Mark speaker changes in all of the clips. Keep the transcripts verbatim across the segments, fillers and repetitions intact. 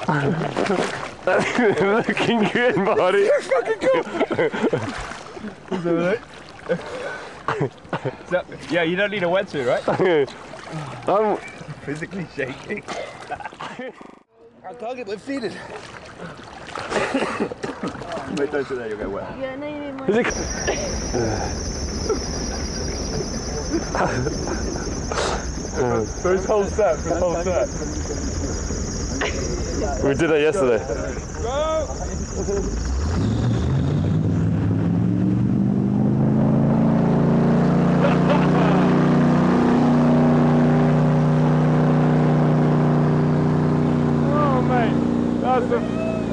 Speaker 1: That's looking good, buddy.
Speaker 2: You're fucking cool. So, yeah, you don't need a wetsuit, right?
Speaker 1: I'm
Speaker 2: physically shaking. I can't get my feet in. Wait, don't sit there, you'll get wet.
Speaker 3: Yeah, no, you need more.
Speaker 2: First whole step, first whole step.
Speaker 1: We did that yesterday.
Speaker 2: Go!
Speaker 1: Oh, mate, that's the.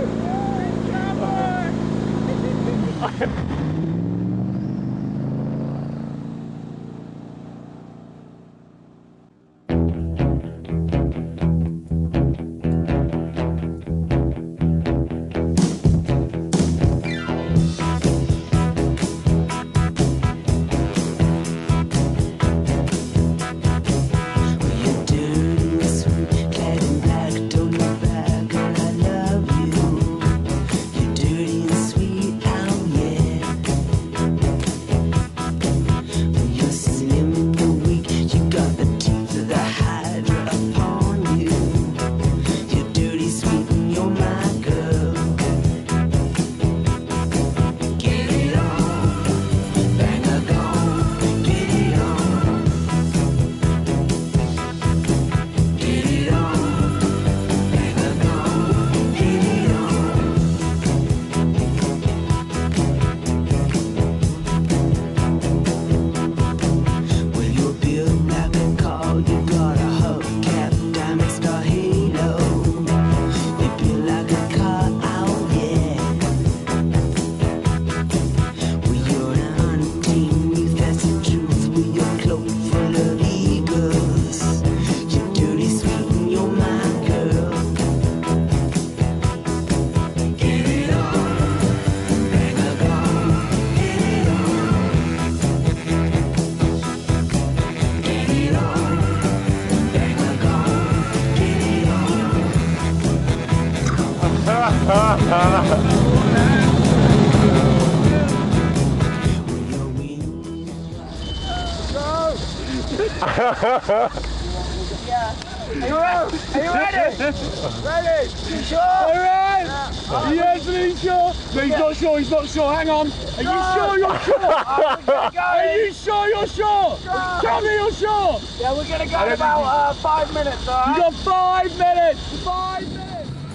Speaker 3: Yeah. Are you ready? Are you ready? Ready? You sure?
Speaker 2: Alright!
Speaker 3: Yeah.
Speaker 2: Are you absolutely sure? No, he's not sure, he's not sure. Hang on. Are
Speaker 3: No.
Speaker 2: you sure you're sure?
Speaker 3: Are
Speaker 2: Are you sure you're sure?
Speaker 3: Sure.
Speaker 2: Tell me you're sure.
Speaker 3: Yeah, we're gonna go in about uh, five minutes,
Speaker 2: You
Speaker 3: alright?
Speaker 2: got five minutes. Five minutes.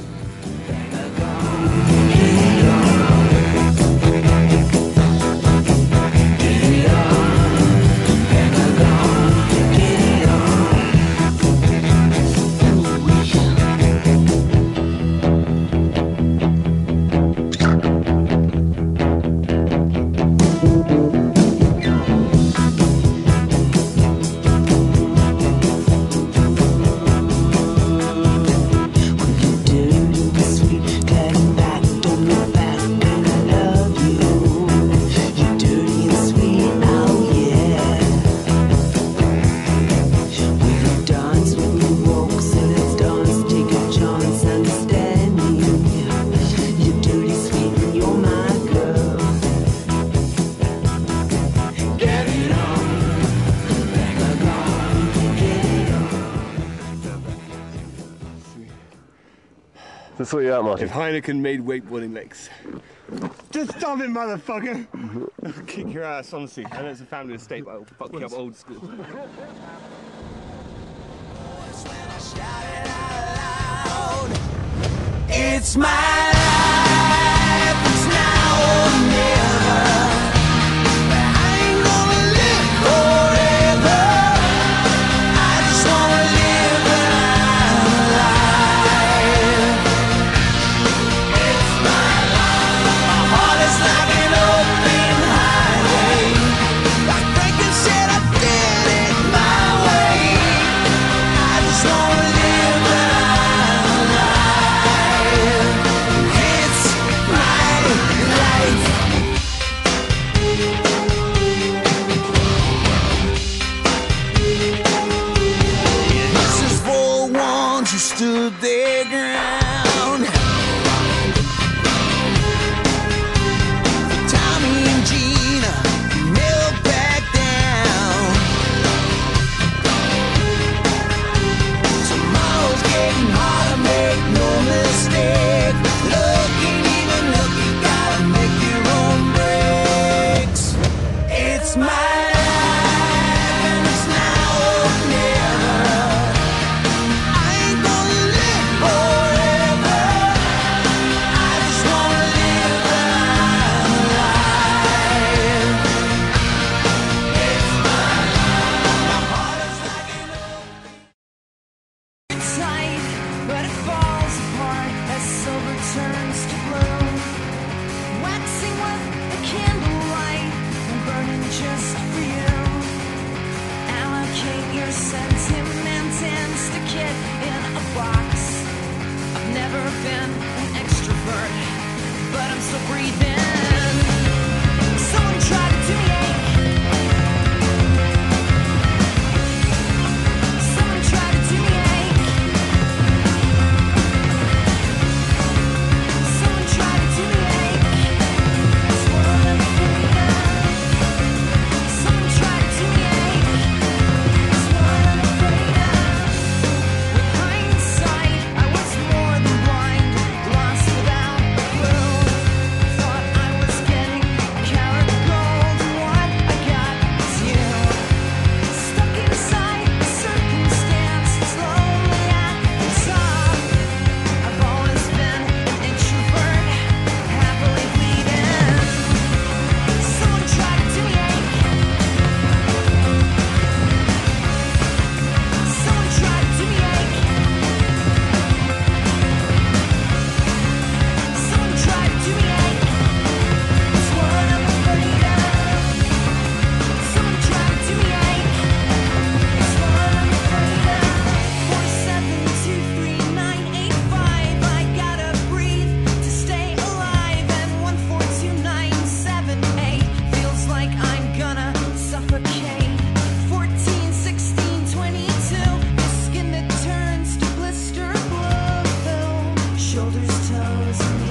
Speaker 1: That's what you're at, Martin.
Speaker 2: If Heineken made wakeboarding lakes. Just stop it, motherfucker! I'll kick your ass, honestly. I know it's a family estate, but I'll fuck you up old school.
Speaker 4: It's my life, it's now or never. I ain't gonna live forever. I just wanna live when I'm alive. It's my life, my heart is like an open highway. Like Franklin said, I did it my way. I just wanna live when I'm alive.
Speaker 5: been an extrovert, but I'm still breathing. Someone tried to do me ache. Someone tried to do me ache. Someone tried to do me ache. That's what I'm afraid of. Someone tried to do me ache. That's what I'm afraid of. With hindsight, I was more than blind, lost without a clue. Thought I was getting a carat of gold, and what I got was you. Stuck inside a circumstance, slowly at the top. I've always been an introvert, happily bleeding. Someone tried to do me ache. Someone tried to do me ache. Someone tried to do me ache. That's what I'm afraid of. Someone tried to do me ache. That's what I'm afraid of. Four seven two three nine eight five. I gotta breathe to stay alive. And one four two nine seven eight. Feels like I'm gonna suffocate. Fourteen sixteen twenty-two. The skin that turns to blister blue. Shoulders, toes, and